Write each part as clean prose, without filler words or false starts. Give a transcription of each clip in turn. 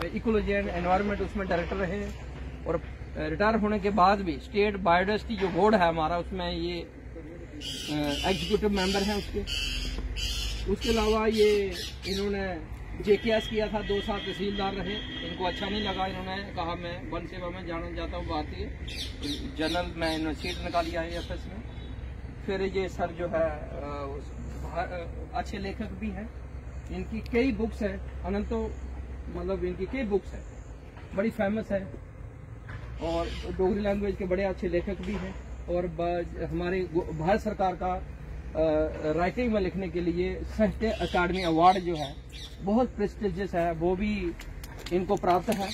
Ecology and environment उसमें director रहे, और रिटायर होने के बाद भी स्टेट बायोडाइवर्सिटी जो बोर्ड है हमारा, उसमें ये एग्जीक्यूटिव मेंबर हैं उसके अलावा ये इन्होंने JKS किया था, 2 साल तहसीलदार रहे। इनको अच्छा नहीं लगा, इन्होंने कहा मैं वन सेवा में जाना चाहता हूँ, भारतीय जनरल में सीट निकाली IAFS में। फिर ये सर जो है अच्छे लेखक भी हैं, इनकी कई बुक्स हैं, अनंतो मतलब इनकी कई बुक्स हैं, बड़ी फेमस है, और डोगरी लैंग्वेज के बड़े अच्छे लेखक भी हैं। और हमारे भारत सरकार का राइटिंग में लिखने के लिए साहित्य अकादमी अवार्ड जो है बहुत प्रेस्टिजियस है, वो भी इनको प्राप्त है।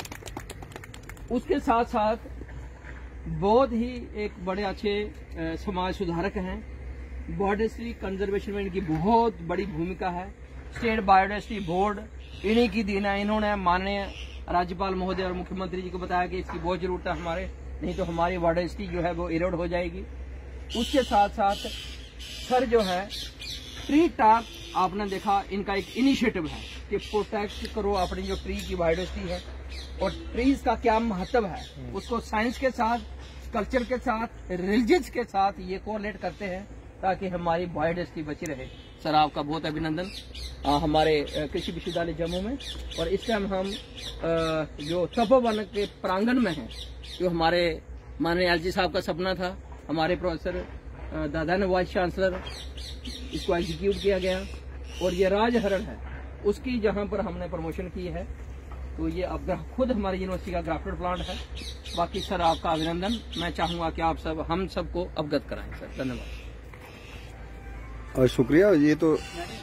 उसके साथ साथ बहुत ही एक बड़े अच्छे समाज सुधारक हैं। बायोडाइवर्सिटी कंजर्वेशन में इनकी बहुत बड़ी भूमिका है। स्टेट बायोडाइवर्सिटी बोर्ड इन्हीं की देन है। इन्होंने माननीय राज्यपाल महोदय और मुख्यमंत्री जी को बताया कि इसकी बहुत जरूरत है हमारे, नहीं तो हमारी बायोडाइवर्सिटी जो है वो इरोड हो जाएगी। उसके साथ साथ सर जो है ट्री टॉक, आपने देखा इनका एक इनिशिएटिव है कि प्रोटेक्ट करो अपनी जो ट्री की बायोडाइवर्सिटी है, और ट्रीज का क्या महत्व है उसको साइंस के साथ, कल्चर के साथ, रिलीजियस के साथ ये कोरिलेट करते हैं ताकि हमारी बायोडाइवर्सिटी बची रहे। सर आपका बहुत अभिनंदन हमारे कृषि विश्वविद्यालय जम्मू में। और इस टाइम हम जो तपोवन के प्रांगण में हैं, जो हमारे माननीय LG साहब का सपना था, हमारे प्रोफेसर दादा ने वाइस चांसलर इसको एग्जीक्यूट किया गया, और ये राजहरण है उसकी जहां पर हमने प्रमोशन की है। तो ये अब खुद हमारी यूनिवर्सिटी का ग्राफ्टेड प्लांट है। बाकी सर आपका अभिनंदन, मैं चाहूंगा कि आप सब हम सबको अवगत कराएं सर। धन्यवाद और शुक्रिया। ये तो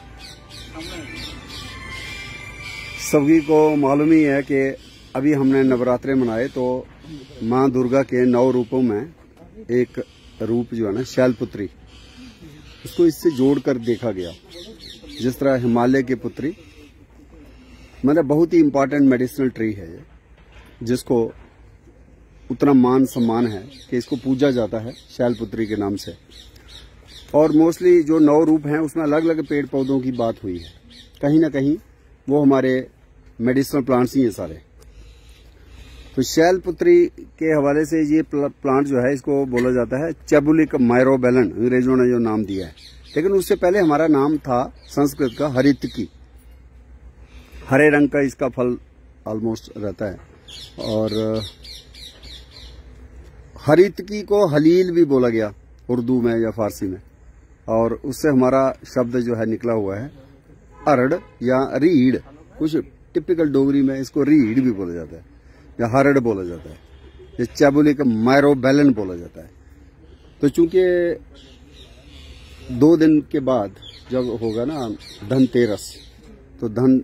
सभी को मालूम ही है कि अभी हमने नवरात्रे मनाए, तो माँ दुर्गा के 9 रूपों में एक रूप जो है ना शैलपुत्री, उसको इससे जोड़कर देखा गया। जिस तरह हिमालय की पुत्री मतलब बहुत ही इम्पोर्टेंट मेडिसिनल ट्री है ये, जिसको उतना मान सम्मान है कि इसको पूजा जाता है शैलपुत्री के नाम से। और मोस्टली जो 9 रूप हैं उसमें अलग अलग पेड़ पौधों की बात हुई है, कहीं ना कहीं वो हमारे मेडिसिनल प्लांट्स ही हैं सारे। तो शैलपुत्री के हवाले से ये प्लांट जो है इसको बोला जाता है चैबुलिक माइरोबेलन, अंग्रेजों ने जो नाम दिया है। लेकिन उससे पहले हमारा नाम था संस्कृत का हरितकी। हरे रंग का इसका फल ऑलमोस्ट रहता है, और हरितकी को हलील भी बोला गया उर्दू में या फारसी में, और उससे हमारा शब्द जो है निकला हुआ है अरड़ या रीढ़। कुछ टिपिकल डोगरी में इसको रीढ़ भी बोला जाता है या हरड़ बोला जाता है, ये चैबुलिक माइरोबेलन बोला जाता है। तो चूंकि 2 दिन के बाद जब होगा ना धनतेरस, तो धन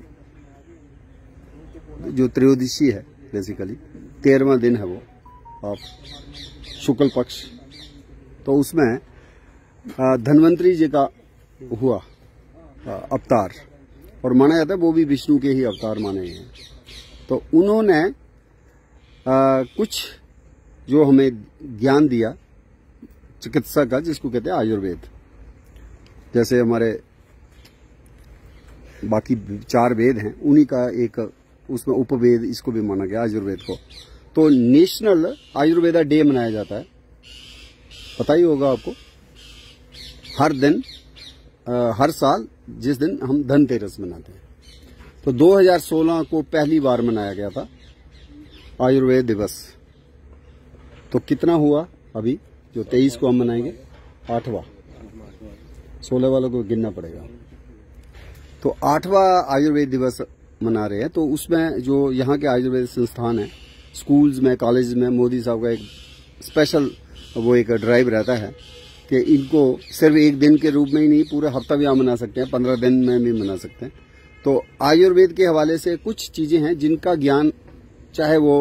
जो त्रयोदशी है बेसिकली 13वां दिन है वो आप शुक्ल पक्ष, तो उसमें धन्वंतरी जी का हुआ अवतार, और माना जाता है वो भी विष्णु के ही अवतार माने गए हैं। तो उन्होंने कुछ जो हमें ज्ञान दिया चिकित्सा का, जिसको कहते हैं आयुर्वेद। जैसे हमारे बाकी 4 वेद हैं, उन्हीं का एक उसमें उपवेद इसको भी माना गया आयुर्वेद को। तो नेशनल आयुर्वेदा डे मनाया जाता है, पता ही होगा आपको, हर दिन हर साल जिस दिन हम धनतेरस मनाते हैं। तो 2016 को पहली बार मनाया गया था आयुर्वेद दिवस। तो कितना हुआ अभी जो 23 को हम मनाएंगे? 8वां, 16 वालों को गिनना पड़ेगा। तो 8वां आयुर्वेद दिवस मना रहे हैं। तो उसमें जो यहाँ के आयुर्वेद संस्थान है, स्कूल्स में, कॉलेज में, मोदी साहब का एक स्पेशल वो एक ड्राइव रहता है कि इनको सिर्फ एक दिन के रूप में ही नहीं, पूरे हफ्ता भी आप मना सकते हैं, 15 दिन में भी मना सकते हैं। तो आयुर्वेद के हवाले से कुछ चीजें हैं जिनका ज्ञान, चाहे वो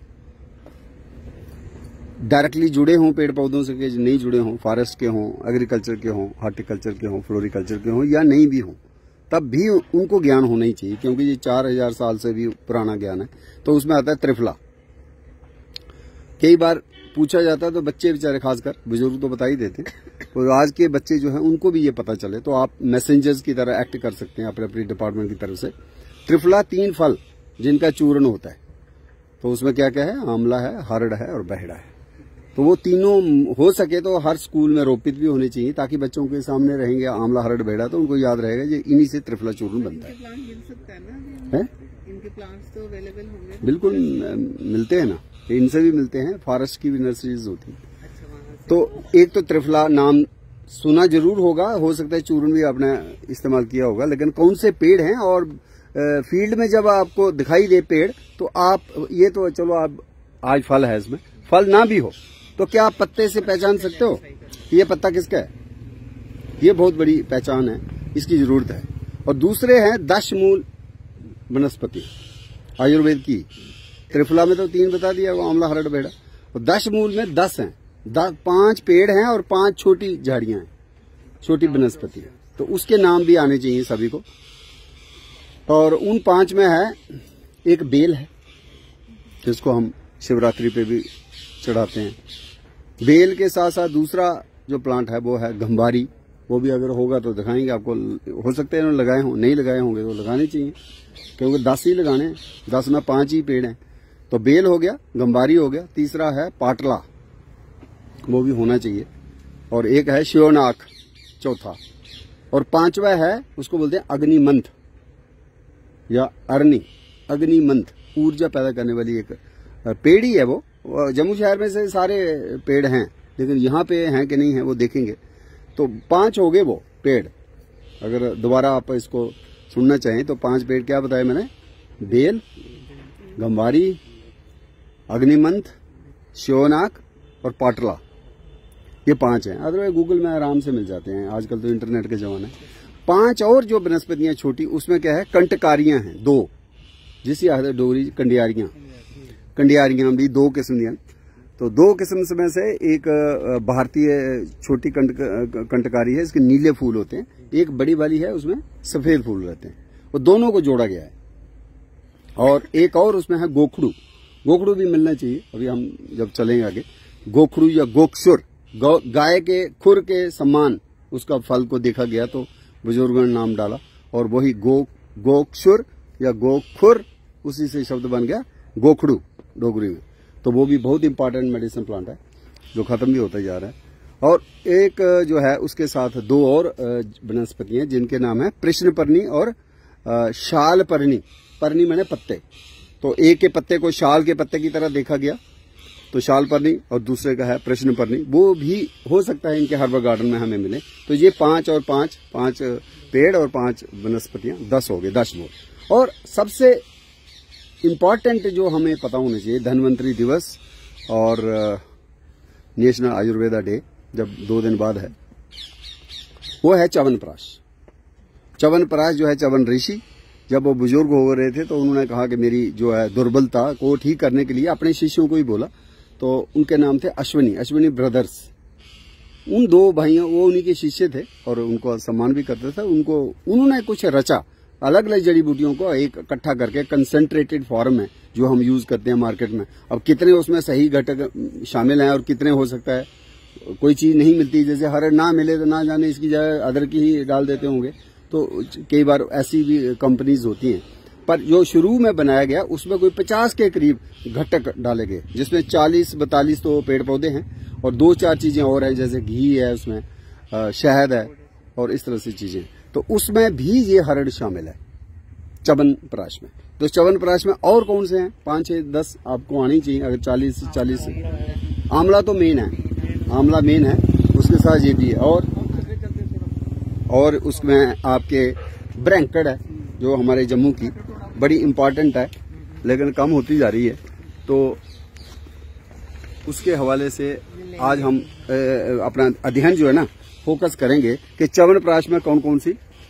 डायरेक्टली जुड़े हों पेड़ पौधों से कि नहीं जुड़े हों, फॉरेस्ट के हों, एग्रीकल्चर के हों, हार्टिकल्चर के हों, फ्लोरिकल्चर के हों, या नहीं भी हों, तब भी उनको ज्ञान होना ही चाहिए, क्योंकि ये 4000 साल से भी पुराना ज्ञान है। तो उसमें आता है त्रिफला। कई बार पूछा जाता है तो बच्चे बेचारे, खासकर बुजुर्ग तो बता ही देते हैं, तो आज के बच्चे जो हैं उनको भी ये पता चले, तो आप मैसेंजर्स की तरह एक्ट कर सकते हैं अपने अपनी डिपार्टमेंट की तरफ से। त्रिफला 3 फल जिनका चूर्ण होता है। तो उसमें क्या क्या है, आंवला है, हरड़ है और बहेड़ा है। तो वो तीनों हो सके तो हर स्कूल में रोपित भी होने चाहिए, ताकि बच्चों के सामने रहेंगे आंवला, हरड़, बहेड़ा, तो उनको याद रहेगा ये इन्हीं से त्रिफला चूर्ण बनता है। मिल सकता है ना, इनके प्लांट्स तो अवेलेबल होंगे? बिल्कुल मिलते हैं ना, इनसे भी मिलते हैं, फॉरेस्ट की भी नर्सरीज होती है। तो एक तो त्रिफला नाम सुना जरूर होगा, हो सकता है चूर्ण भी आपने इस्तेमाल किया होगा, लेकिन कौन से पेड़ हैं और फील्ड में जब आपको दिखाई दे पेड़, तो आप ये तो चलो आप आज फल है, इसमें फल ना भी हो तो क्या आप पत्ते से पहचान सकते हो कि ये पत्ता किसका है? ये बहुत बड़ी पहचान है, इसकी जरूरत है। और दूसरे हैं 10 मूल वनस्पति आयुर्वेद की। त्रिफला में तो 3 बता दिया, वो आंवला, हरड़, बहेड़ा। और 10 मूल में 10 हैं, 5 पेड़ हैं और 5 छोटी झाड़ियां हैं, छोटी वनस्पति। तो उसके नाम भी आने चाहिए सभी को। और उन 5 में है एक बेल है, जिसको हम शिवरात्रि पे भी चढ़ाते हैं। बेल के साथ साथ दूसरा जो प्लांट है वो है गंभारी। वो भी अगर होगा तो दिखाएंगे आपको, हो सकता है लगाए हों, नहीं लगाए होंगे तो लगाने चाहिए, क्योंकि 10 ही लगाने हैं, 10 में 5 ही पेड़ हैं। तो बेल हो गया, गंभारी हो गया, तीसरा है पाटला, वो भी होना चाहिए, और एक है शिवनाक चौथा, और 5वां है उसको बोलते हैं अग्निमंथ या अरनी। अग्निमंथ ऊर्जा पैदा करने वाली एक पेड़ ही है। वो जम्मू शहर में से सारे पेड़ हैं, लेकिन यहाँ पे हैं कि नहीं है वो देखेंगे। तो 5 हो गए वो पेड़। अगर दोबारा आप इसको सुनना चाहें तो 5 पेड़ क्या बताया मैंने? बेल, गंवारी, अग्निमंथ, शिवनाक और पाटला, ये 5 हैं। अदरवाइज गूगल में आराम से मिल जाते हैं, आजकल तो इंटरनेट का जमाना है। 5 और जो वनस्पतियां छोटी, उसमें क्या है, कंटकारियां हैं 2, जिसे आखते डोगरी कंडियारियां। कंडियारियां भी 2 किस्म दी। तो 2 किस्म में से एक भारतीय छोटी कंटकारी है, इसके नीले फूल होते हैं। एक बड़ी वाली है, उसमें सफेद फूल रहते हैं। वो दोनों को जोड़ा गया है। और एक और उसमें है गोखड़ू। गोखड़ू भी मिलना चाहिए, अभी हम जब चलेंगे आगे। गोखड़ू या गोक्षुर, गाय के खुर के समान उसका फल को देखा गया, तो बुजुर्गों ने नाम डाला, और वही गोक्षुर या गोखुर, उसी से शब्द बन गया गोखड़ू डोगरी में। तो वो भी बहुत इंपॉर्टेंट मेडिसिन प्लांट है, जो खत्म भी होता जा रहा है। और एक जो है उसके साथ 2 और वनस्पति हैं, जिनके नाम है कृष्णपर्णी और शालपर्णी। पर्णी माने पत्ते। तो एक के पत्ते को शाल के पत्ते की तरह देखा गया, तो शालपर्णी, और दूसरे का है कृष्णपर्णी। वो भी हो सकता है इनके हर्बल गार्डन में हमें मिले। तो ये 5 और 5 पेड़ और 5 वनस्पतियां, 10 हो गए, 10 मूल। और सबसे इम्पॉर्टेंट जो हमें पता होना चाहिए, धन्वंतरी दिवस और नेशनल आयुर्वेदा डे जब 2 दिन बाद है, वो है च्यवनप्राश। च्यवनप्राश जो है, च्यवन ऋषि जब वो बुजुर्ग हो रहे थे तो उन्होंने कहा कि मेरी जो है दुर्बलता को ठीक करने के लिए अपने शिष्यों को ही बोला। तो उनके नाम थे अश्विनी ब्रदर्स। उन 2 भाइयों, वो उन्हीं के शिष्य थे और उनको सम्मान भी करते थे। उन्होंने कुछ रचा, अलग अलग जड़ी बूटियों को एक इकट्ठा करके कंसेंट्रेटेड फॉर्म में, जो हम यूज करते हैं मार्केट में। अब कितने उसमें सही घटक शामिल हैं और कितने हो सकता है कोई चीज नहीं मिलती, जैसे हरड़ ना मिले तो ना जाने इसकी जगह अदरक ही डाल देते होंगे। तो कई बार ऐसी भी कंपनीज होती हैं, पर जो शुरू में बनाया गया उसमें कोई 50 के करीब घटक डाले गए, जिसमें 40-42 तो पेड़ पौधे हैं और 2-4 चीजें और हैं, जैसे घी है, उसमें शहद है और इस तरह से चीजें। तो उसमें भी ये हरड़ शामिल है च्यवनप्राश में। तो च्यवनप्राश में और कौन से हैं? 5-6-10 आपको आनी चाहिए। अगर 40 आंवला तो मेन है, आंवला मेन है, उसके साथ ये भी है। और उसमें आपके ब्रैंकड़ है, जो हमारे जम्मू की बड़ी इंपॉर्टेंट है, लेकिन कम होती जा रही है। तो उसके हवाले से आज हम अपना अध्ययन जो है ना फोकस करेंगे कि च्यवनप्राश में कौन कौन सी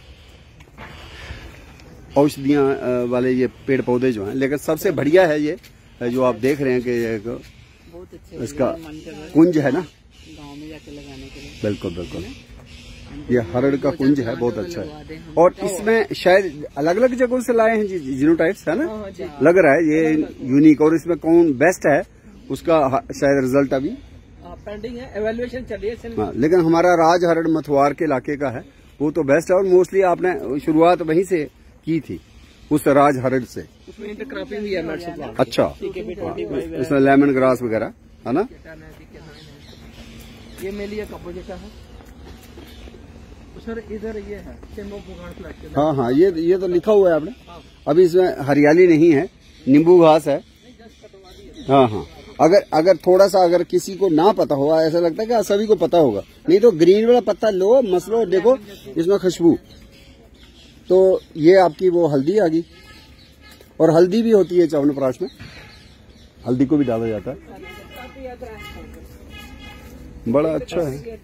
औषधियां वाले ये पेड़ पौधे जो हैं। लेकिन सबसे बढ़िया है ये जो आप देख रहे हैं कि इसका कुंज है ना, गांव में जाके लगाने के लिए। बिल्कुल बिल्कुल, ये हरड़ का कुंज है, बहुत अच्छा है। और इसमें शायद अलग अलग जगहों से लाए हैं जीनोटाइप्स, है ना, लग रहा है ये यूनिक। और इसमें कौन बेस्ट है उसका शायद रिजल्ट अभी पेंडिंग है, एवेल्युएशन चल रही है। हाँ, लेकिन हमारा राज हरड़ मथुआर के इलाके का है, वो तो बेस्ट है। और मोस्टली आपने शुरुआत वहीं से की थी, उस राज हरड़ से। उसमें इंटरक्रॉपिंग भी है नट्स प्लांट। अच्छा, इसमें लेमन ग्रास वगैरह है ना। ये मेलिया कपोजिटा है सर। इधर ये है फ्लैट। हाँ हाँ, ये तो लिखा हुआ है आपने। अभी इसमें हरियाली नहीं है, नींबू घास है। हाँ हाँ, अगर थोड़ा सा अगर किसी को ना पता हो, ऐसा लगता है कि सभी को पता होगा, नहीं तो ग्रीन वाला पत्ता लो, मसलो, देखो इसमें खुशबू। तो ये आपकी वो हल्दी आ गई, और हल्दी भी होती है च्यवनप्राश में, हल्दी को भी डाला जाता है। बड़ा अच्छा है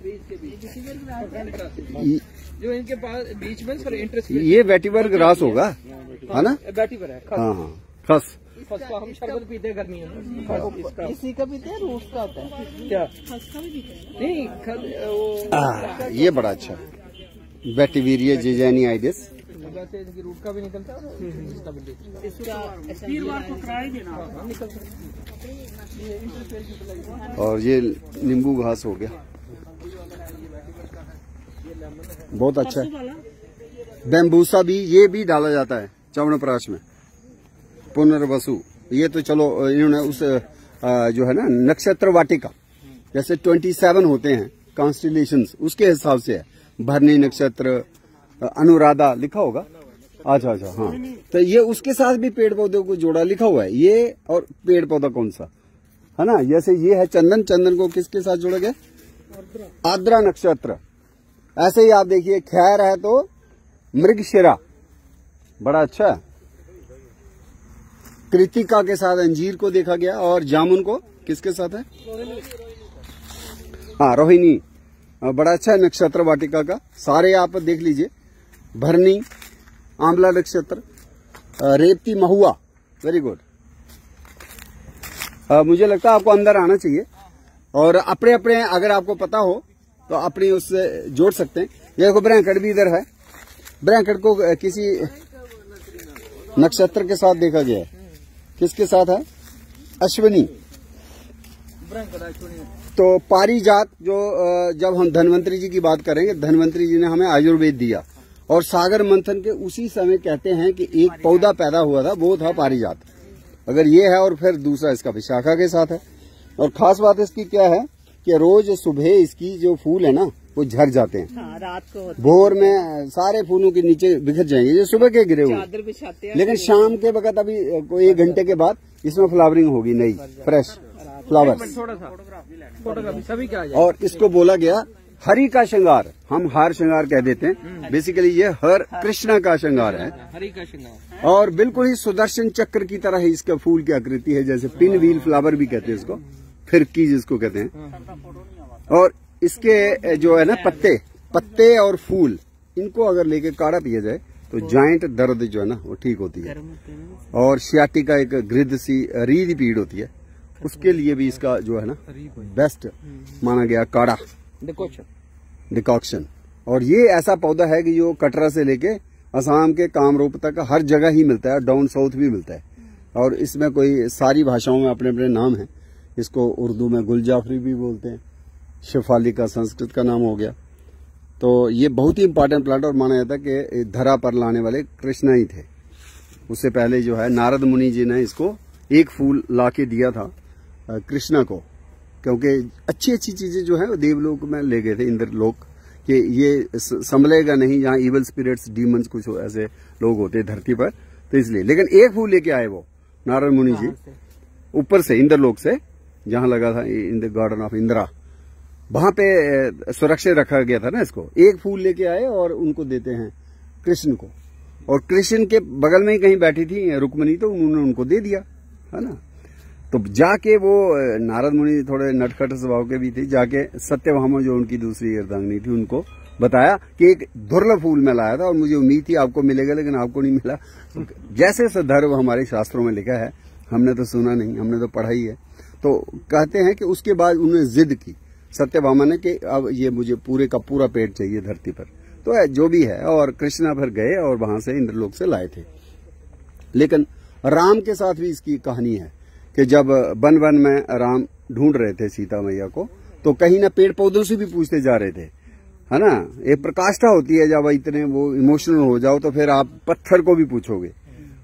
जो इनके पास बीच में सर इंटरेस्ट। ये वेटिवर ग्रास होगा, है ना। वेटिवर है। हाँ हाँ, खस। खस को हम शरबत पीते हैं गर्मियों में। इसी का पीते हैं, रूस का होता है क्या? नहीं, ये बड़ा अच्छा है, वेटिवेरिया जेजेनियाइडिस। वैसे इसकी रूट का भी निकलता है और इसका भी निकलता। और ये नींबू घास हो गया, बहुत अच्छा है। बैम्बूसा भी, ये भी डाला जाता है च्यवनप्राश में। पुनर्वसु, ये तो चलो इन्होंने उस जो है ना नक्षत्र वाटिका, जैसे 27 होते हैं कॉन्स्टिलेशंस, उसके हिसाब से है। भरणी नक्षत्र, अनुराधा लिखा होगा। अच्छा अच्छा, हाँ, तो ये उसके साथ भी पेड़ पौधों को जोड़ा लिखा हुआ है। ये और पेड़ पौधा कौन सा है ना, जैसे ये है चंदन, चंदन को किसके साथ जोड़ा गया? आर्द्रा नक्षत्र। ऐसे ही आप देखिए, खैर है तो मृगशिरा, बड़ा अच्छा है। कृतिका के साथ अंजीर को देखा गया, और जामुन को किसके साथ है? हाँ, रोहिणी, बड़ा अच्छा है नक्षत्र वाटिका का। सारे आप देख लीजिए, भरणी, आंवला नक्षत्र, रेवती, महुआ, वेरी गुड। मुझे लगता है आपको अंदर आना चाहिए, और अपने अपने अगर आपको पता हो तो अपनी उससे जोड़ सकते हैं। ये देखो, ब्रैंकट भी इधर है। ब्रैंकट को किसी नक्षत्र के साथ देखा गया है। किसके साथ है? अश्विनी। तो पारिजात, जो जब हम धन्वंतरी जी की बात करेंगे, धन्वंतरी जी ने हमें आयुर्वेद दिया, और सागर मंथन के उसी समय कहते हैं कि एक पौधा पैदा हुआ था, वो था पारिजात। अगर ये है, और फिर दूसरा इसका विशाखा के साथ है। और खास बात इसकी क्या है कि रोज सुबह इसकी जो फूल है ना, वो झड़ जाते हैं। हाँ, रात को भोर में सारे फूलों के नीचे बिखर जाएंगे, जो सुबह के गिरे हुए, चादर बिछाते हैं। लेकिन शाम के वक्त अभी कोई 1 घंटे के बाद इसमें फ्लावरिंग होगी, नई फ्रेश फ्लावर्स। थोड़ा सा फोटोग्राफी सभी क्या है। और इसको बोला गया हरि का श्रृंगार, हम हार श्रृंगार कह देते हैं, बेसिकली ये हर कृष्णा का श्रृंगार है। हरि का श्रृंगार, और बिल्कुल ही सुदर्शन चक्र की तरह ही इसका फूल की आकृति है, जैसे पिन व्हील फ्लावर भी कहते हैं इसको, फिरकी जिसको कहते हैं। और इसके जो है ना पत्ते और फूल, इनको अगर लेके काढ़ा पिया जाए तो जॉइंट दर्द जो है ना वो ठीक होती है। और सियाटिका, एक गृद्ध सी रीढ़ पीड़ होती है, उसके लिए भी इसका जो है ना बेस्ट माना गया काढ़ा, डिकॉक्शन। और ये ऐसा पौधा है कि जो कटरा से लेके असम के कामरूप तक हर जगह ही मिलता है, डाउन साउथ भी मिलता है। और इसमें कोई सारी भाषाओं में अपने अपने नाम हैं। इसको उर्दू में गुलजाफरी भी बोलते हैं, शेफाली का संस्कृत का नाम हो गया। तो ये बहुत ही इंपॉर्टेंट प्लांट, और माना जाता है कि धरा पर लाने वाले कृष्णा ही थे। उससे पहले जो है नारद मुनि जी ने इसको एक फूल ला के दिया था कृष्णा को, क्योंकि अच्छी अच्छी चीजें जो है वो देवलोक में ले गए थे, इंद्रलोक, कि ये संभलेगा नहीं जहाँ इवल स्पिरिट्स, डीमंस, कुछ ऐसे लोग होते हैं धरती पर, तो इसलिए। लेकिन एक फूल लेके आए वो नारद मुनि जी ऊपर से, इंद्रलोक से, जहां लगा था in the garden of Indira, वहां पे सुरक्षित रखा गया था ना इसको। एक फूल लेके आए और उनको देते हैं कृष्ण को, और कृष्ण के बगल में ही कहीं बैठी थी रुक्मिणी, तो उन्होंने उनको दे दिया, है ना। तो जाके वो नारद मुनि थोड़े नटखट स्वभाव के भी थे, जाके सत्यभामा जो उनकी दूसरी अर्धांगिनी थी, उनको बताया कि एक दुर्लभ फूल मैं लाया था और मुझे उम्मीद थी आपको मिलेगा, लेकिन आपको नहीं मिला। तो जैसे सदर्भ हमारे शास्त्रों में लिखा है, हमने तो सुना नहीं, हमने तो पढ़ा ही है। तो कहते हैं कि उसके बाद उन्होंने जिद की सत्यभामा ने कि अब ये मुझे पूरे का पूरा पेड़ चाहिए धरती पर। तो जो भी है, और कृष्णा फिर गए और वहां से इंद्रलोक से लाए थे। लेकिन राम के साथ भी इसकी कहानी है कि जब वन वन में राम ढूंढ रहे थे सीता मैया को, तो कहीं ना पेड़ पौधों से भी पूछते जा रहे थे, है ना। एक प्रकाष्ठा होती है, जब इतने वो इमोशनल हो जाओ तो फिर आप पत्थर को भी पूछोगे,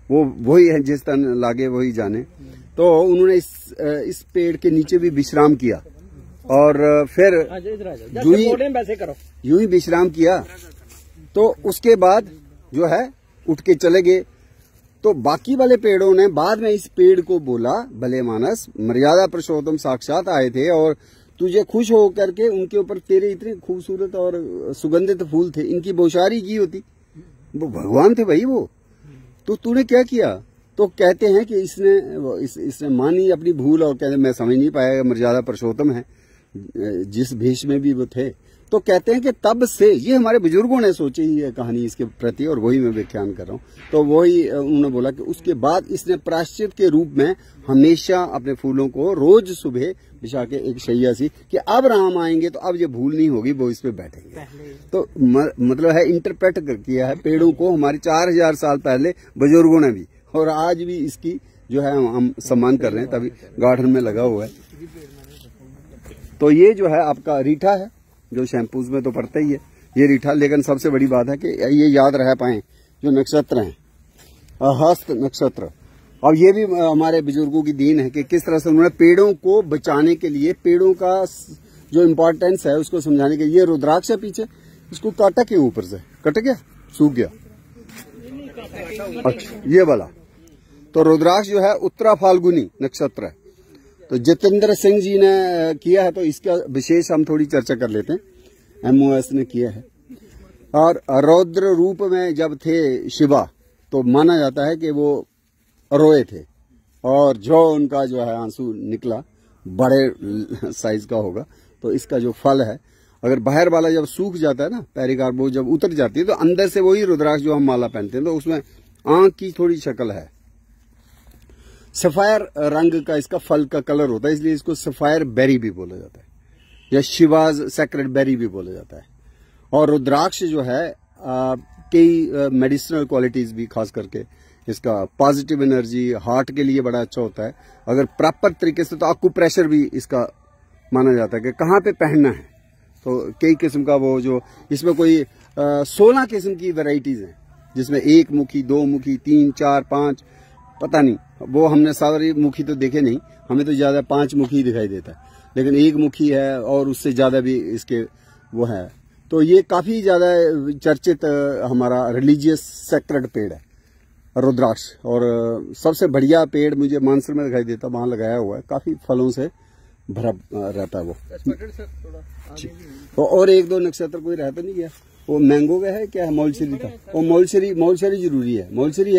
वो वही है जिस तन लागे वही जाने। तो उन्होंने इस पेड़ के नीचे भी विश्राम किया और फिर यूं ही विश्राम किया। तो उसके बाद जो है उठ के चले गए। तो बाकी वाले पेड़ों ने बाद में इस पेड़ को बोला, भले मानस मर्यादा पुरुषोत्तम साक्षात आए थे और तुझे खुश हो करके उनके ऊपर तेरे इतने खूबसूरत और सुगंधित फूल थे, इनकी बौछारी की होती। वो भगवान थे भाई वो, तो तूने क्या किया? तो कहते हैं कि इसने मानी अपनी भूल और कहते मैं समझ नहीं पाया, मर्यादा पुरुषोत्तम है जिस भेष में भी वो थे। तो कहते हैं कि तब से ये हमारे बुजुर्गों ने सोची है कहानी इसके प्रति और वही मैं व्याख्यान कर रहा हूँ। तो वही उन्होंने बोला कि उसके बाद इसने प्रायश्चित के रूप में हमेशा अपने फूलों को रोज सुबह बिछा के एक शैया सी कि अब राम आएंगे तो अब ये भूल नहीं होगी, वो इस पे बैठेंगे। तो मतलब है इंटरप्रेट किया है पेड़ों को हमारे 4000 साल पहले बुजुर्गों ने भी, और आज भी इसकी जो है हम सम्मान कर रहे हैं, तभी गार्डन में लगा हुआ है। तो ये जो है आपका रीठा है जो शैम्पूज में तो पड़ता ही है ये रीठा। लेकिन सबसे बड़ी बात है कि ये याद रह पाए जो नक्षत्र हैं, हस्त नक्षत्र। और ये भी हमारे बुजुर्गों की दीन है कि किस तरह से उन्होंने पेड़ों को बचाने के लिए, पेड़ों का जो इम्पोर्टेंस है उसको समझाने के लिए। ये रुद्राक्ष है पीछे, इसको काटा क्यों? ऊपर से कट गया, सूख गया। अच्छा ये वाला तो रुद्राक्ष जो है उत्तरा फाल्गुनी नक्षत्र है। तो जितेंद्र सिंह जी ने किया है, तो इसका विशेष हम थोड़ी चर्चा कर लेते हैं। MOS ने किया है। और रौद्र रूप में जब थे शिवा तो माना जाता है कि वो रोए थे और जो उनका जो है आंसू निकला बड़े साइज का होगा। तो इसका जो फल है, अगर बाहर वाला जब सूख जाता है ना, पेरिकार्बो जब उतर जाती है तो अंदर से वही रुद्राक्ष जो हम माला पहनते हैं, तो उसमें आंख की थोड़ी शक्ल है। सफायर रंग का इसका फल का कलर होता है, इसलिए इसको सफायर बेरी भी बोला जाता है या शिवाज सेक्रेड बेरी भी बोला जाता है। और रुद्राक्ष जो है कई मेडिसिनल क्वालिटीज भी, खास करके इसका पॉजिटिव एनर्जी हार्ट के लिए बड़ा अच्छा होता है। अगर प्रॉपर तरीके से, तो आक्यूप्रेशर भी इसका माना जाता है कि कहाँ पे पहनना है। तो कई किस्म का वो जो इसमें कोई 16 किस्म की वैरायटीज हैं, जिसमें 1 मुखी, 2 मुखी, 3, 4, 5 पता नहीं, वो हमने सारी मुखी तो देखे नहीं, हमें तो ज्यादा 5 मुखी दिखाई देता है, लेकिन 1 मुखी है और उससे ज्यादा भी इसके वो है। तो ये काफी ज्यादा चर्चित हमारा रिलीजियस सेक्रेड पेड़ है रुद्राक्ष। और सबसे बढ़िया पेड़ मुझे मानसर में दिखाई देता, वहां लगाया हुआ है, काफी फलों से भरा रहता है वो। और 1-2 नक्षत्र कोई रहता नहीं गया। वो मैंगो का है क्या है? मौलसरी था। वो मौलसरी जरूरी है। मौलसरी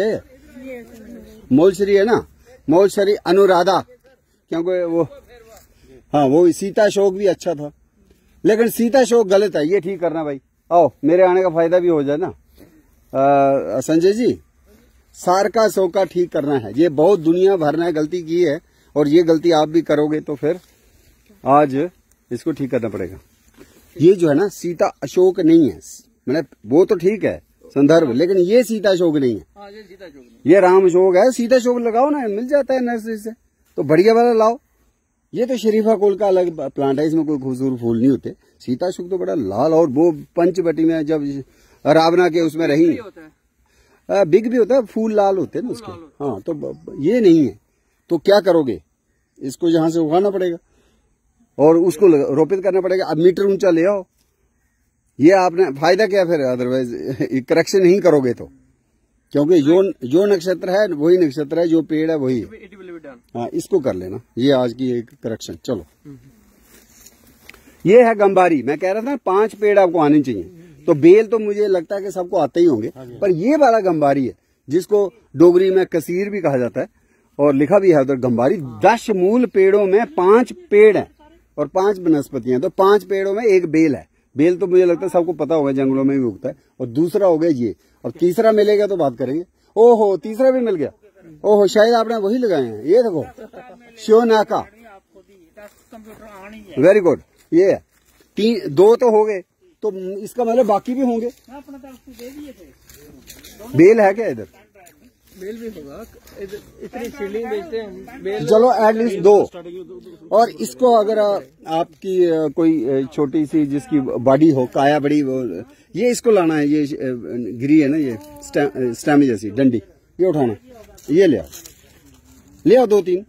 है ना, मौलसरी अनुराधा, क्योंकि वो हाँ वो सीताशोक भी अच्छा था, लेकिन सीताशोक गलत है, ये ठीक करना भाई। आओ मेरे आने का फायदा भी हो जाए ना संजय जी। सारका शोका ठीक करना है, ये बहुत दुनिया भर ने गलती की है और ये गलती आप भी करोगे तो फिर आज इसको ठीक करना पड़ेगा। ये जो है ना सीता अशोक नहीं है, मतलब वो तो ठीक है संदर्भ, लेकिन ये सीता अशोक नहीं है, ये राम अशोक है। सीता अशोक लगाओ ना, मिल जाता है नर्सरी से, तो बढ़िया वाला लाओ। ये तो शरीफा कोल का अलग प्लांट है, इसमें कोई खूबसूरत फूल नहीं होते। सीता अशोक तो बड़ा लाल, और वो पंचवटी में जब रावणा के उसमें रही, बिग भी होता है, फूल लाल होते हैं ना उसके। हाँ तो ये नहीं है, तो क्या करोगे? इसको यहां से उगाना पड़ेगा और उसको रोपित करना पड़ेगा। अब मीटर ऊंचा ले आओ, ये आपने फायदा क्या फिर? अदरवाइज करेक्शन नहीं करोगे तो, क्योंकि जो नक्षत्र है वही नक्षत्र है, जो पेड़ है वही है। हाँ इसको कर लेना, ये आज की एक करेक्शन। चलो ये है गंबारी। मैं कह रहा था 5 पेड़ आपको आने चाहिए, तो बेल तो मुझे लगता है कि सबको आते ही होंगे, पर ये वाला गंबारी है जिसको डोगरी में कसीर भी कहा जाता है और लिखा भी है उधर गंबारी। 10 मूल पेड़ों में 5 पेड़ है और 5 वनस्पतियां, तो 5 पेड़ों में 1 बेल है। बेल तो मुझे लगता है सबको पता होगा, जंगलों में भी उगता है। और दूसरा हो गया ये, और तीसरा मिलेगा तो बात करेंगे। ओहो तीसरा भी मिल गया, ओहो शायद आपने वही लगाए हैं। ये देखो श्योनाका, वेरी गुड। ये 2 तो हो गए, तो इसका मतलब बाकी भी होंगे। बेल है क्या इधर? बेल भी होगा, इतनी सीलिंग बेचते हैं बेल। चलो एटलीस्ट 2। और इसको अगर आपकी कोई छोटी सी जिसकी बॉडी हो, काया बड़ी, ये इसको लाना है। ये गिरी है ना, ये स्टेम जैसी डंडी, ये उठाना। ये ले आओ 2-3।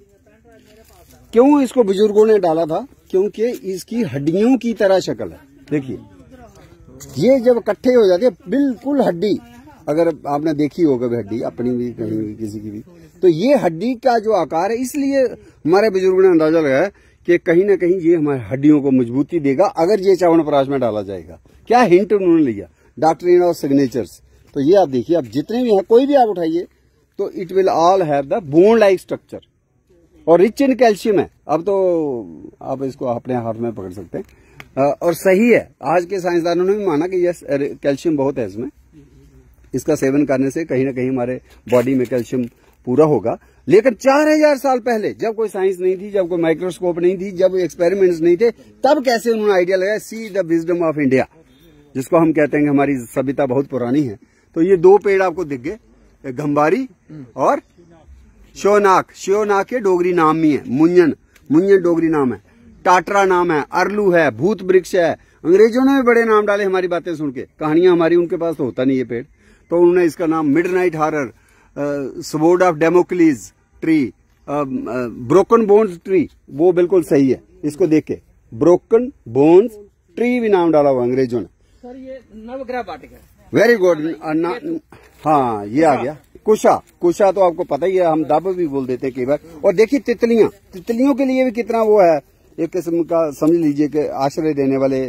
क्यों इसको बुजुर्गों ने डाला था? क्योंकि इसकी हड्डियों की तरह शक्ल है। देखिए ये जब इकट्ठे हो जाते हैं बिल्कुल हड्डी, अगर आपने देखी हो कभी हड्डी अपनी भी कहीं भी किसी की भी, तो ये हड्डी का जो आकार है, इसलिए हमारे बुजुर्गों ने अंदाजा लगाया कि कहीं ना कहीं ये हमारी हड्डियों को मजबूती देगा अगर ये च्यवनप्राश में डाला जाएगा। क्या हिंट उन्होंने लिया, डॉक्ट्रिन ऑफ सिग्नेचर्स। तो ये आप देखिए, आप जितने भी हैं कोई भी आप उठाइए तो it will all have the bone like structure और रिच इन कैल्शियम है। अब तो आप इसको अपने हाथ में पकड़ सकते हैं और सही है। आज के साइंसदानों ने भी माना कि यस कैल्शियम बहुत है इसमें, इसका सेवन करने से कहीं ना कहीं हमारे बॉडी में कैल्शियम पूरा होगा। लेकिन 4000 साल पहले जब कोई साइंस नहीं थी, जब कोई माइक्रोस्कोप नहीं थी, जब एक्सपेरिमेंट्स नहीं थे, तब कैसे उन्होंने आइडिया लगाया? See the wisdom of India, जिसको हम कहते हैं कि हमारी सभ्यता बहुत पुरानी है। तो ये 2 पेड़ आपको दिख गए, गंबारी और श्योनाक। श्योनाक के डोगरी नाम ही है, मुंजन डोगरी नाम है, टाटरा नाम है, अरलू है, भूत वृक्ष है। अंग्रेजों ने भी बड़े नाम डाले हमारी बातें सुन के, कहानियां हमारी, उनके पास तो होता नहीं ये पेड़, तो उन्होंने इसका नाम midnight horror, sword of Damocles tree, broken bones tree, वो बिल्कुल सही है। इसको देख के ब्रोकन बोन्स ट्री भी नाम डाला हुआ अंग्रेजों ने। सर ये नवग्रह वाटिका, वेरी गुड। हाँ ये आ गया कुशा तो आपको पता ही है, हम दब भी बोल देते हैं कई बार। और देखिए तितलियों के लिए भी कितना वो है, एक किस्म का समझ लीजिए कि आश्रय देने वाले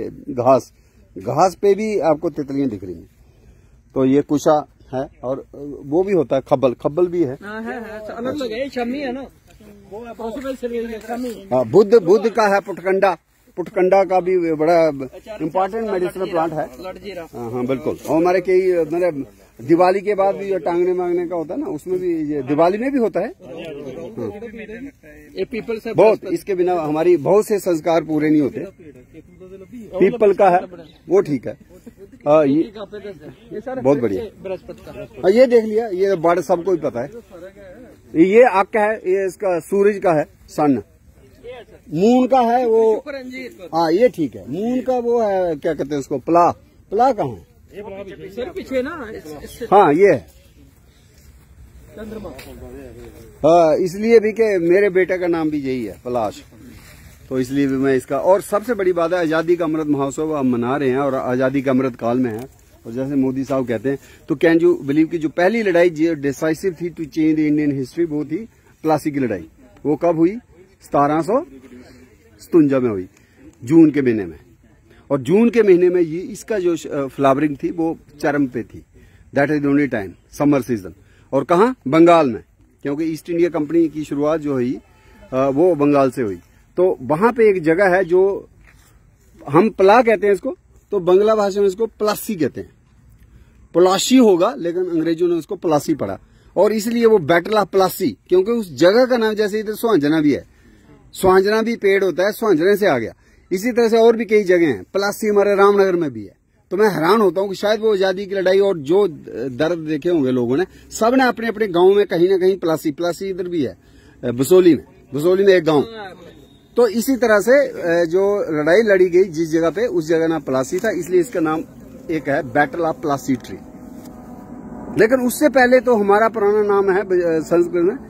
घास पे भी आपको तितलियां दिख रही हैं। तो ये कुशा है और वो भी होता है, खब्बल भी है। अलग है, शमी है ना, वो पॉसिबल शमी। बुद्ध का है पुटकंडा का भी बड़ा इम्पोर्टेंट मेडिसिनल प्लांट है। हाँ बिल्कुल। और हमारे कई मतलब दिवाली के बाद भी टांगने मांगने का होता है ना, उसमें भी ये दिवाली में भी होता है। ये पीपल से बहुत, इसके बिना हमारी बहुत से संस्कार पूरे नहीं होते। पीपल का है वो ठीक है। ये बहुत बढ़िया। ये देख लिया, ये बड़ सबको ही पता है। ये आग का है, ये इसका सूरज का है, सन। मून का है वो, हाँ ये ठीक है। मून का वो है, क्या कहते हैं उसको, प्ला कहाँ है? सर पीछे ना, हाँ ये है चंद्रमा। हाँ इसलिए भी कि मेरे बेटे का नाम भी यही है, पलाश, तो इसलिए भी मैं इसका। और सबसे बड़ी बात है, आजादी का अमृत महोत्सव हम मना रहे हैं और आजादी का अमृत काल में है। और जैसे मोदी साहब कहते हैं, तो कैन यू बिलीव की जो पहली लड़ाई डिसाइसिव थी to change the Indian history, वो थी प्लासी की लड़ाई। वो कब हुई? 1757 में हुई, जून के महीने में। और जून के महीने में ये इसका जो फ्लावरिंग थी वो चरम पे थी। That is the only time, summer season. और कहाँ? बंगाल में, क्योंकि ईस्ट इंडिया कंपनी की शुरुआत जो हुई वो बंगाल से हुई। तो वहां पे एक जगह है जो हम प्ला कहते हैं इसको, तो बंगला भाषा में इसको प्लासी कहते हैं। प्लासी होगा, लेकिन अंग्रेजों ने उसको प्लासी पढ़ा और इसलिए वो बैटल ऑफ प्लासी, क्योंकि उस जगह का नाम, जैसे इधर सुहांजना भी है, सुहांजना भी पेड़ होता है, सुहांजने से आ गया। इसी तरह से और भी कई जगह हैं, प्लासी हमारे रामनगर में भी है। तो मैं हैरान होता हूं कि शायद वो आजादी की लड़ाई और जो दर्द देखे होंगे लोगों ने, सब ने अपने अपने गांव में कहीं ना कहीं प्लासी इधर भी है, बसोली में एक गांव। तो इसी तरह से जो लड़ाई लड़ी गई जिस जगह पे, उस जगह नाम प्लासी था, इसलिए इसका नाम एक है बैटल ऑफ प्लासी ट्री। लेकिन उससे पहले तो हमारा पुराना नाम है संस्कृत में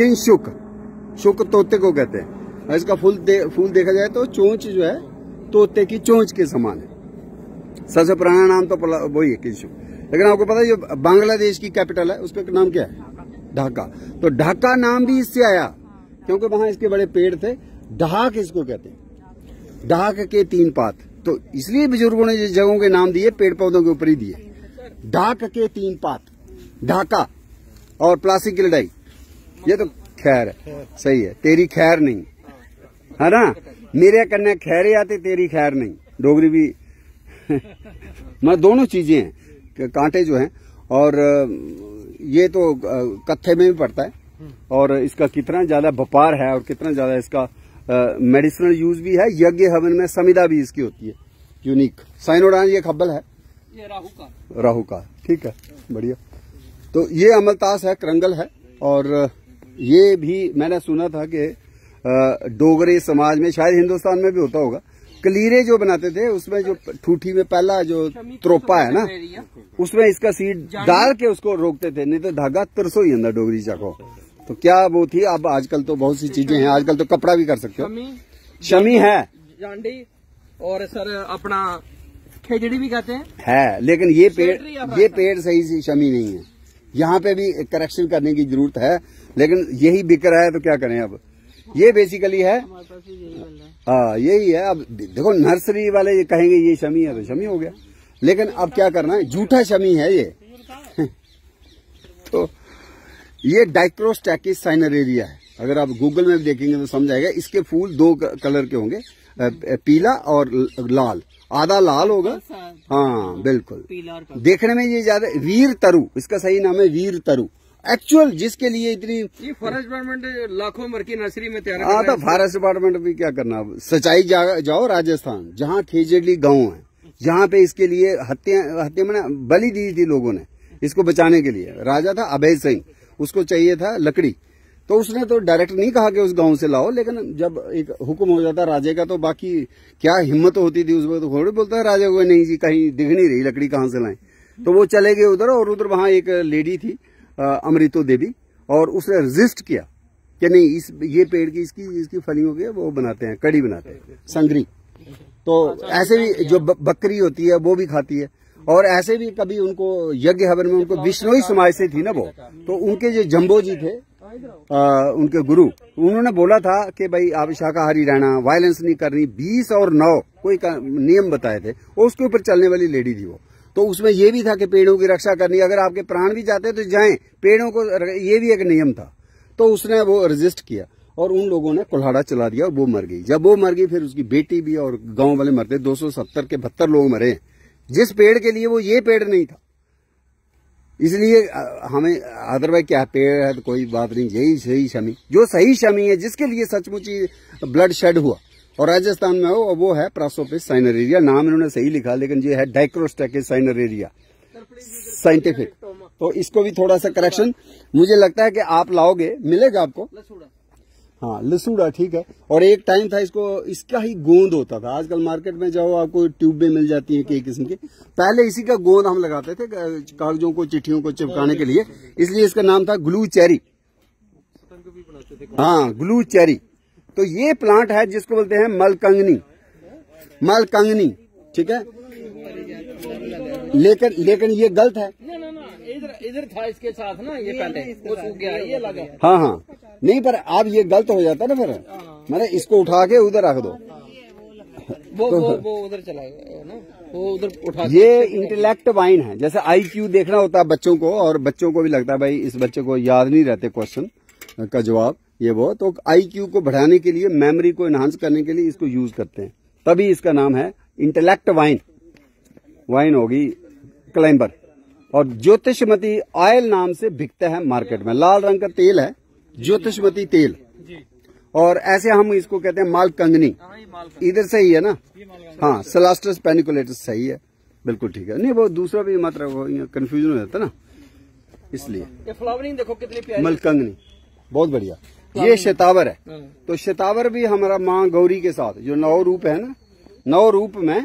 किंशुक तोते को कहते हैं। इसका फूल देखा जाए तो चोंच जो है तोते की चोंच के समान है। सबसे पुराना नाम तो वही है, किंशुक। लेकिन आपको पता है जो बांग्लादेश की कैपिटल है उसका नाम क्या है? ढाका। तो ढाका नाम भी इससे आया, क्योंकि वहां इसके बड़े पेड़ थे। ढाक इसको कहते हैं, ढाक के 3 पात। तो इसलिए बुजुर्गों ने जिस जगहों के नाम दिए पेड़ पौधों के ऊपर ही दिए। ढाक के 3 पात, ढाका और प्लासी की लड़ाई। ये तो खैर है, सही है, तेरी खैर नहीं है ना, मेरे कन्ने खैरे आते तेरी खैर नहीं। डोगरी भी मतलब दोनों चीजें हैं, कांटे जो हैं। और ये तो कत्थे में भी पड़ता है और इसका कितना ज्यादा व्यापार है और कितना ज्यादा इसका मेडिसिनल यूज भी है। यज्ञ हवन में समिधा भी इसकी होती है, यूनिक। साइनोडान ये खब्बल है, ये राहु का, ठीक है, बढ़िया। तो ये अमलतास है, करंगल है। और ये भी मैंने सुना था कि डोगरे समाज में, शायद हिंदुस्तान में भी होता होगा, कलीरे जो बनाते थे उसमें जो ठूठी में पहला जो त्रोपा है ना, उसमें इसका सीड डाल के उसको रोकते थे, नहीं तो धागा तरसो ही अंदर डोगरी चाको। तो क्या वो थी। अब आजकल तो बहुत सी चीजें हैं, आजकल तो कपड़ा भी कर सकते हो। शमी है, जांडी और सर अपना खेजड़ी भी कहते है, लेकिन ये पेड़ सही से शमी नहीं है। यहाँ पे भी करेक्शन करने की जरूरत है, लेकिन यही बिक रहा है तो क्या करें। अब ये बेसिकली है, हाँ यही है। अब देखो नर्सरी वाले ये कहेंगे ये शमी है तो शमी हो गया, लेकिन अब क्या करना है, झूठा शमी है ये। तो ये डाइक्रोस्टैकिस साइनरेरिया है। अगर आप गूगल में भी देखेंगे तो समझ आएगा। इसके फूल 2 कलर के होंगे, पीला और लाल। आधा लाल होगा, हाँ बिल्कुल। देखने में ये ज्यादा वीर तरु, इसका सही नाम है वीर तरु। एक्चुअल जिसके लिए इतनी, ये फॉरेस्ट डिपार्टमेंट लाखों मर की नर्सरी में तैयार। हाँ तो फॉरेस्ट डिपार्टमेंट भी क्या करना। सच्चाई जाओ राजस्थान, जहाँ खेजड़ी गांव है, जहाँ पे इसके लिए हत्या मैंने बलि दी थी लोगों ने इसको बचाने के लिए। राजा था अभय सिंह, उसको चाहिए था लकड़ी, तो उसने तो डायरेक्ट नहीं कहा कि उस गांव से लाओ, लेकिन जब एक हुक्म हो जाता राजे का तो बाकी क्या हिम्मत होती थी उस वक्त। थोड़ी बोलता है राजा को, नहीं जी कहीं दिख नहीं रही लकड़ी, कहाँ से लाएं। तो वो चले गए उधर, और उधर वहां एक लेडी थी अमृतो देवी, और उसने रजिस्ट किया कि नहीं ये पेड़ की इसकी फलियों के वो बनाते हैं, कड़ी बनाते हैं, संगरी। तो ऐसे भी जो बकरी होती है वो भी खाती है। और ऐसे भी कभी उनको यज्ञ हवन में, उनको विष्णोई समाज से थी ना वो, तो उनके जो जम्बो जी थे उनके गुरु, उन्होंने बोला था कि भाई आप शाकाहारी रहना, वायलेंस नहीं करनी, 20 और 9 कोई नियम बताए थे, उसके ऊपर चलने वाली लेडी थी वो। तो उसमें ये भी था कि पेड़ों की रक्षा करनी, अगर आपके प्राण भी जाते तो जाएं, पेड़ों को, ये भी एक नियम था। तो उसने वो रजिस्ट किया और उन लोगों ने कुल्हाड़ा चला दिया और वो मर गई। जब वो मर गई फिर उसकी बेटी भी और गांव वाले मरते, 270 के 72 लोग मरे, जिस पेड़ के लिए वो ये पेड़ नहीं था। इसलिए हमें अदरवाइज क्या पेड़ है तो कोई बात नहीं, यही सही शमी, जो सही शमी है, जिसके लिए सचमुच ही ब्लड शेड हुआ और राजस्थान में हो, वो है प्रासोपिस साइनरेरिया। नाम इन्होंने सही लिखा, लेकिन ये है डाइक्रोस्टैकिस साइनरेरिया साइंटिफिक। तो इसको भी थोड़ा सा करेक्शन मुझे लगता है कि आप लाओगे, मिलेगा आपको। हाँ लसूड़ा ठीक है। और एक टाइम था इसका ही गोंद होता था। आजकल मार्केट में जाओ आपको ट्यूबें मिल जाती हैं कई किस्म की। पहले इसी का गोंद हम लगाते थे कागजों को, चिट्ठियों को चिपकाने के लिए, इसलिए इसका नाम था ग्लू चेरी। हाँ ग्लू चेरी। तो ये प्लांट है जिसको बोलते हैं मलकंगनी, मलकंगनी, ठीक है। लेकिन ये गलत है। इधर था इसके साथ ना, ये पहले वो सूख गया, ये लगा। हाँ नहीं, पर अब ये गलत हो जाता ना, फिर मैंने इसको उठा के उधर रख दो। वो उधर चला गया ना, वो उधर उठा। ये इंटेलेक्ट वाइन है। जैसे IQ देखना होता है बच्चों को, और बच्चों को भी लगता है भाई इस बच्चे को याद नहीं रहते क्वेश्चन का जवाब, ये वो, तो IQ को बढ़ाने के लिए, मेमोरी को एनहांस करने के लिए इसको यूज करते हैं। तभी इसका नाम है इंटेलेक्ट वाइन। वाइन होगी क्लाइंबर। और ज्योतिषमती ऑयल नाम से बिकता है मार्केट में। लाल रंग का तेल है, ज्योतिषमती तेल। और ऐसे हम इसको कहते हैं मालकंगनी। इधर से ही है ना, हाँ सलास्टस पेनिकुलेटस सही है, बिल्कुल ठीक है। नहीं वो दूसरा भी मत रखो, कंफ्यूजन हो जाता ना, इसलिए। ये फ्लावरिंग देखो कितनी प्यारी, मलकंगनी बहुत बढ़िया। ये शतावर है। तो शतावर भी हमारा माँ गौरी के साथ जो 9 रूप है ना, 9 रूप में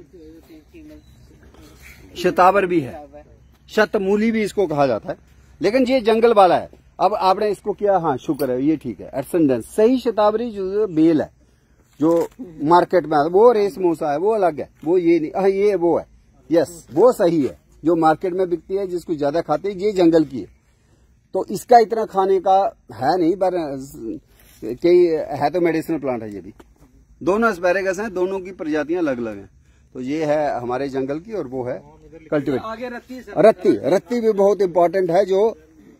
शतावर भी है। शतमूली भी इसको कहा जाता है, लेकिन ये जंगल वाला है। अब आपने इसको किया, हाँ शुक्र है, ये ठीक है। एडसेंडेंस सही शतावरी जो बेल है जो मार्केट में, वो रेस मोसा है, वो अलग है, वो ये नहीं। हाँ ये वो है, यस वो सही है जो मार्केट में बिकती है, जिसको ज्यादा खाते हैं, ये जंगल की है। तो इसका इतना खाने का है नहीं, पर कई है तो मेडिसिनल प्लांट है। ये भी दोनों एस्पैरेगस हैं, दोनों की प्रजातियां अलग अलग हैं। तो ये है हमारे जंगल की और वो है कल्टिवेट। आगे रत्ती भी बहुत इंपॉर्टेंट है, जो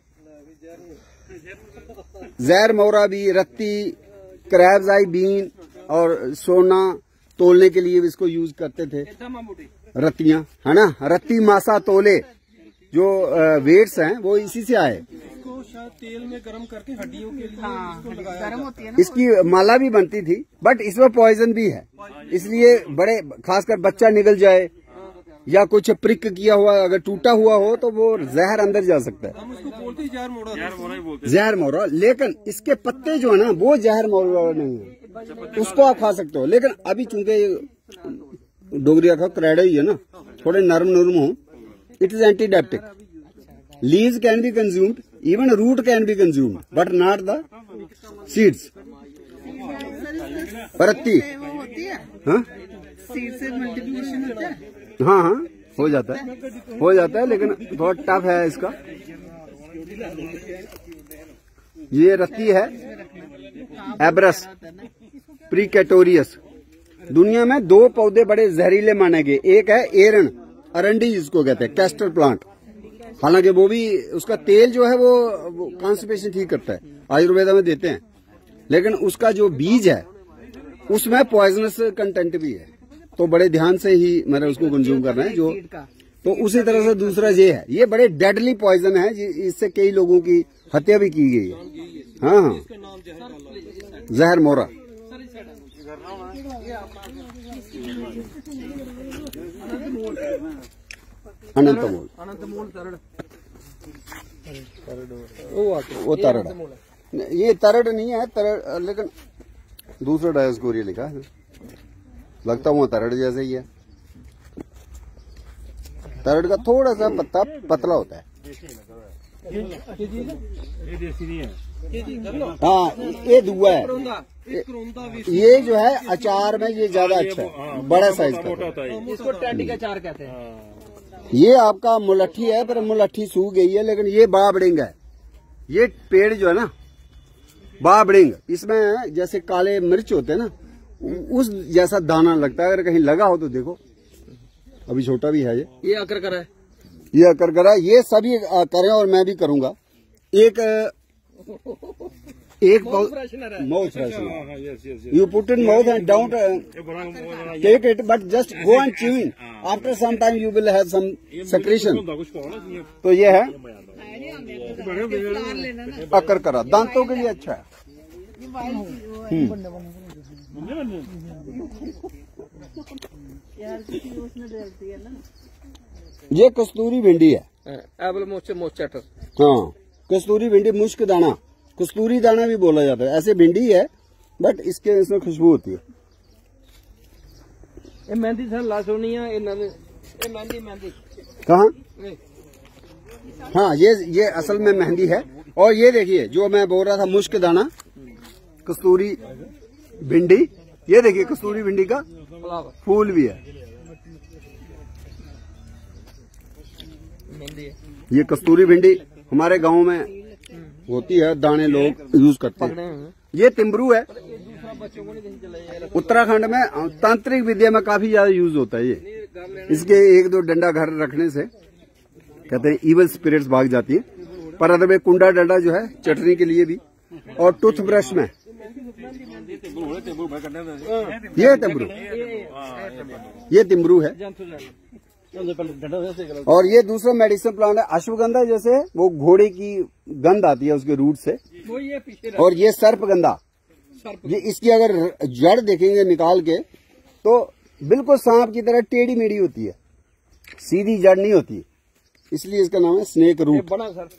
जैर मोरा भी, रत्ती, क्रैब्स आई बीन और सोना तोलने के लिए भी इसको यूज करते थे। रत्तियां है ना, रत्ती मासा तोले, जो वेट्स हैं वो इसी से आए। इसको शायद तेल में गर्म करके हड्डियों के लिए इसको लगाया गर्म होती है ना। इसकी माला भी बनती थी, बट इसमें पॉइजन भी है, इसलिए बड़े खासकर बच्चा निगल जाए या कुछ प्रिक किया हुआ अगर टूटा हुआ हो तो वो जहर अंदर जा सकता है, हम उसको बोलते ही जहर मोड़ा ही बोलते जहर मोरा। लेकिन इसके पत्ते जो है ना वो जहर मोरा नहीं है, उसको आप खा सकते हो। लेकिन अभी चूंकि डोगरिया का करेड़ा ही है ना, थोड़े नरम नरम हो, it is antidiabetic. Leaves can be consumed, even root can be consumed, but not the seeds. परत्ती वो होती है, हाँ सीड से मल्टीप्लिकेशन होता है। हाँ हाँ हो जाता है, लेकिन बहुत टफ है इसका। ये रत्ती है एब्रस प्रीकेटोरियस। दुनिया में 2 पौधे बड़े जहरीले माने गए, एक है एरन, अरंडी जिसको कहते हैं, कैस्टर प्लांट। हालांकि वो भी, उसका तेल जो है वो कॉन्स्टिपेशन ठीक करता है, आयुर्वेदा में देते हैं। लेकिन उसका जो बीज है उसमें पॉइजनस कंटेंट भी है, तो बड़े ध्यान से ही मैंने उसको कंज्यूम करना है। जो तो उसी तरह से दूसरा ये है, ये बड़े डेडली पॉइजन है, इससे कई लोगों की हत्या भी की गई है। हाँ हाँ, जहर मोरा। अनंतमूल तरड़, वो तरड़ है। ये तरड़ नहीं है, तरड़, लेकिन दूसरा डायोस्कोरिया लिखा है, लगता हुआ तरड़ जैसे ही है। तरड़ का थोड़ा सा पत्ता पतला होता है। हाँ ये दुआ है, ये जो है अचार में ये ज्यादा अच्छा है, बड़ा साइज का। इसको टेंडी का अचार कहते हैं। ये आपका मुलट्ठी है, पर मुलट्ठी सूख गई है, लेकिन ये बाबड़िंग है। ये पेड़ जो है ना बाबड़िंग, इसमें जैसे काले मिर्च होते हैं ना, उस जैसा दाना लगता है। अगर कहीं लगा हो तो देखो, अभी छोटा भी है ये अकर करा है, ये अकर करा। ये सभी करें और मैं भी करूंगा। एक mouth freshener, you put in mouth and don't take it, but just go and chewing. After some time you will have some secretion. तो ये है अकर करा, दांतों के लिए अच्छा है। ये कस्तूरी भिंडी है, एबल मोचेटर। हाँ कस्तूरी भिंडी, मुश्क दाना, कस्तूरी दाना भी बोला जाता है। ऐसे भिंडी है, बट इसमें खुशबू होती है। ये मेहंदी सर लासोनी है, ये मेहंदी कहाँ? हाँ ये असल में मेहंदी है। और ये देखिए जो मैं बोल रहा था, मुश्क दाना, कस्तूरी भिंडी, ये देखिए कस्तूरी भिंडी का फूल भी है। ये कस्तूरी भिंडी हमारे गांव में होती है, दाने लोग यूज करते हैं। ये तिम्बरू है, उत्तराखंड में तांत्रिक विद्या में काफी ज्यादा यूज होता है ये। इसके 1-2 डंडा घर रखने से कहते हैं इवल स्पिरिट्स भाग जाती है। पर अदर में कुंडा डंडा जो है चटनी के लिए भी, और टूथब्रश में ये तिम्बरू, ये तिम्बरू है। और ये दूसरा मेडिसिन प्लांट है अश्वगंधा, जैसे वो घोड़े की गंध आती है उसके रूट से। और ये सर्पगंधा, ये इसकी अगर जड़ देखेंगे निकाल के तो बिल्कुल सांप की तरह टेढ़ी मेढ़ी होती है, सीधी जड़ नहीं होती, इसलिए इसका नाम है स्नेक रूट।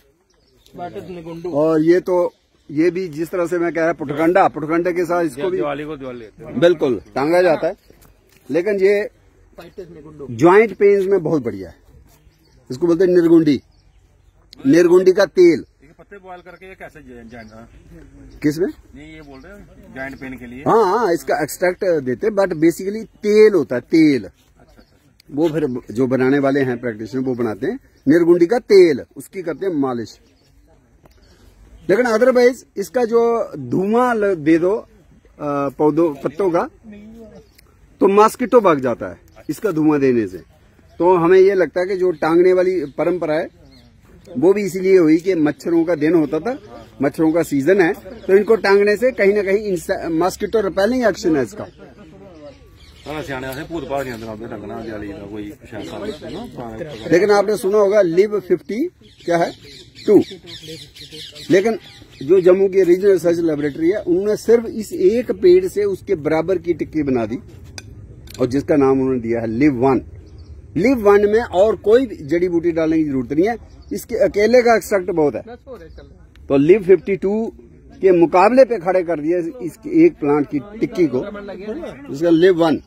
और ये तो ये भी जिस तरह से मैं कह रहा पुटकंडा, पुटकंडे के साथ इसको भी दिवाली बिल्कुल टांगा जाता है। लेकिन ये ज्वाइंट पेन्स में बहुत बढ़िया है, इसको बोलते हैं निर्गुंडी, निर्गुंडी का तेल। पत्ते बॉयल करके ये कैसे किसमें ये बोल रहे हैं जॉइंट पेन के लिए? हाँ इसका एक्सट्रैक्ट देते, बट बेसिकली तेल होता है, तेल। वो फिर जो बनाने वाले हैं प्रैक्टिशनर वो बनाते हैं निर्गुंडी का तेल, उसकी करते हैं मालिश। लेकिन अदरवाइज इसका जो धुआं दे दो पौधों पत्तों का तो मॉस्किटो भाग जाता है इसका धुआं देने से। तो हमें ये लगता है कि जो टांगने वाली परंपरा है वो भी इसीलिए हुई कि मच्छरों का दिन होता था, मच्छरों का सीजन है, तो इनको टांगने से कहीं ना कहीं मॉस्किटो रिपेलिंग एक्शन है इसका। लेकिन आपने सुना होगा लिव 50 क्या है 2। लेकिन जो जम्मू की रीजनल रिसर्च लेबोरेटरी है उन्होंने सिर्फ इस एक पेड़ से उसके बराबर की टिक्की बना दी और जिसका नाम उन्होंने दिया है लिव 1। लिव 1 में और कोई जड़ी बूटी डालने की जरूरत नहीं है, इसके अकेले का एक्सट्रैक्ट बहुत है। तो लिव 52 के मुकाबले पे खड़े कर दिया इस एक प्लांट की टिक्की को, इसका लिव 1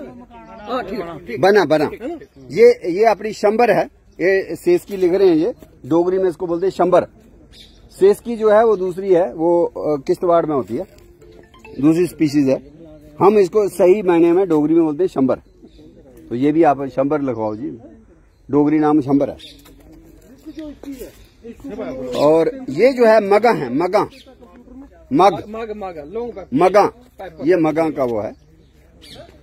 बना। ये अपनी शंबर है, ये सेसकी लिख रहे हैं, ये डोगरी में इसको बोलते हैं शंबर। सेसकी जो है वो दूसरी है, वो किश्तवाड़ में होती है, दूसरी स्पीशीज है। हम इसको सही मायने में डोगरी में बोलते हैं शंबर। तो ये भी आप शंबर लिखवाओ जी, डोगरी नाम शंबर है। और ये जो है मगा है, मगा ये मगा का वो है।